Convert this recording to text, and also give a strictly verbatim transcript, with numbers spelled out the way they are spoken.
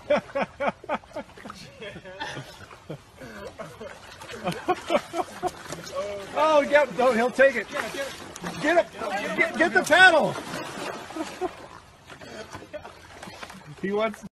Oh, get, no, he'll take it. Get it. Get, get the paddle. He wants.